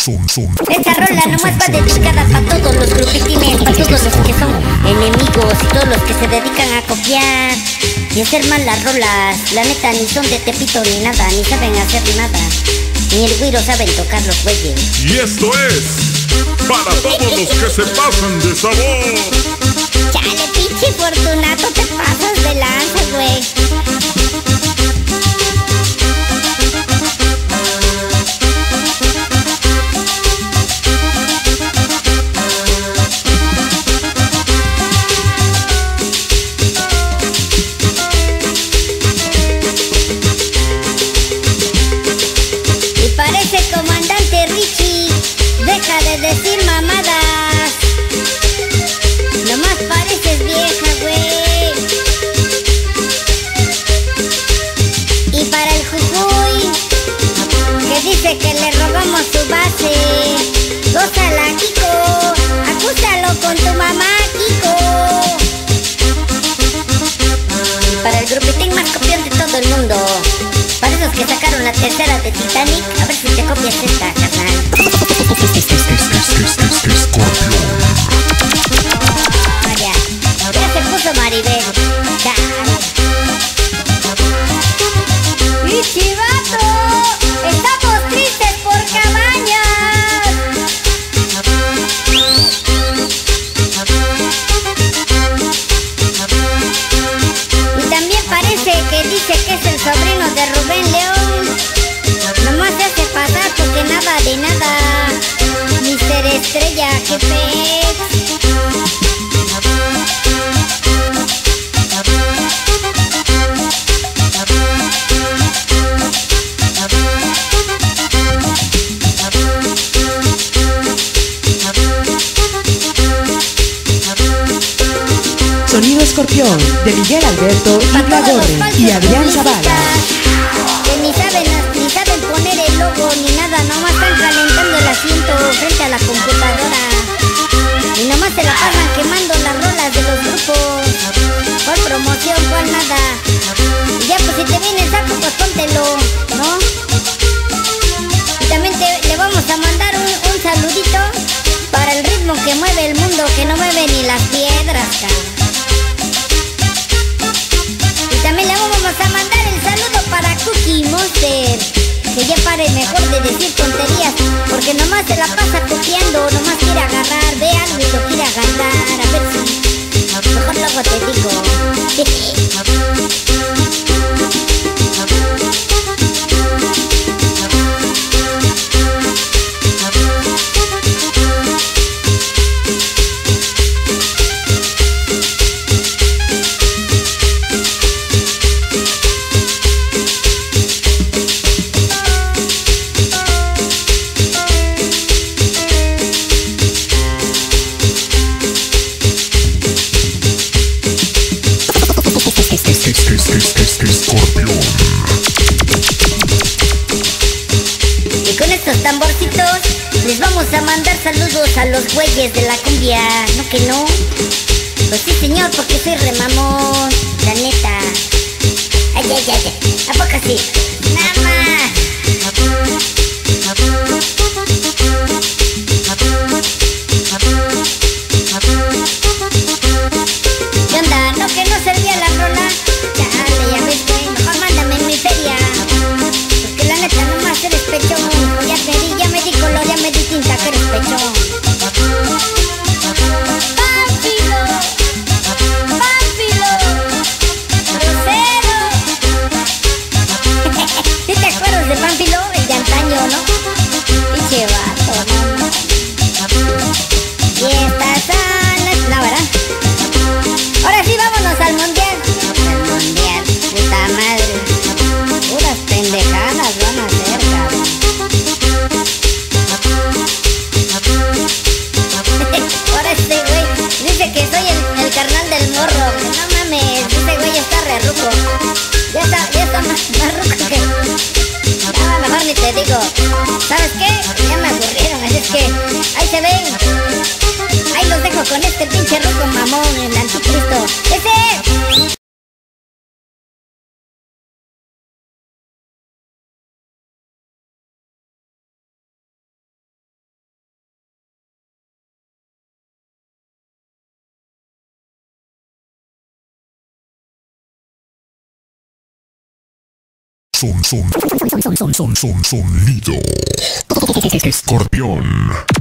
Esta rola nomás va dedicada para todos los grupitines, para todos los que son enemigos y todos los que se dedican a copiar y hacer mal las rolas. La neta, ni son de Tepito ni nada, ni saben hacer nada, ni el güiro saben tocar los güeyes. Y esto es para todos los que se pasan de sabor. Chale, pinche Fortunato, te pasas de lanza, güey. Comandante Richie, deja de decir mamadas. Nomás pareces vieja, güey. Y para el Jujuy, que dice que le robamos su base, gózala, Kiko, acúsalo con tu mamá, Kiko. Y para el grupitín más copión de todo el mundo, para esos que sacaron la tercera de Titanic, a ver si te copias esta, carnal. Oh, ya se puso Maribel. ¡Y chivato! ¡Estamos tristes por Cabañas! Y también parece que dice que es el sobrino de Rubén León. Nomás se hace pasar porque nada de nada. Mister Estrella, qué pez. Sonido Escorpión, de Miguel Alberto, Isla Gorri y Adrián Zavala. Que ni saben poner el logo ni nada, nomás están calentando el asiento frente a la computadora. Y nomás se la pasan quemando las rolas de los grupos. ¿Cuál promoción? ¿Cuál nada? Y ya pues si te viene el saco, pues póntelo, ¿no? Y también le vamos a mandar un saludito para el ritmo que mueve el mundo, que no mueve ni las piedras, cabrón. También le vamos a mandar el saludo para Cookie Monster, que ya pare mejor de decir tonterías, porque nomás se la pasa copiando, nomás quiere agarrar, ve algo y lo quiere agarrar, a ver si mejor luego te digo. Y con estos tamborcitos les vamos a mandar saludos a los güeyes de la cumbia, ¿no que no? Pues sí, señor, porque soy remamón, la neta. Ay, ay, ay, ay, ¿a poco sí? Nada más. ¿Qué onda? ¿No que no servía la rola? Chale, ya ves, güey, mejor mándame en mi feria. Porque la neta nomás eres pechón. Ya me di color, ya me di tinta, que eres pechón. ¡Pánfilo! ¡Pánfilo! ¡Grosero! ¿Sí te acuerdas de Pánfilo? El de antaño, ¿no? Sonido Escorpión.